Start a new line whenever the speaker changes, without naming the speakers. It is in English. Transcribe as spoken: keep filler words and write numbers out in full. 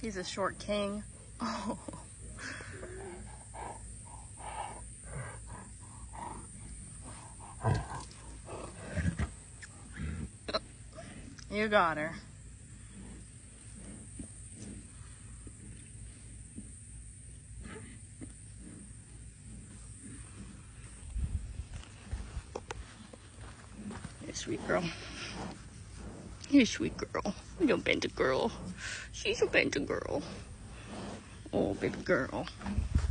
He's a short king. Oh. You got her. You sweet girl. You sweet girl. You bent a girl. She's a bent a girl. Oh, baby girl.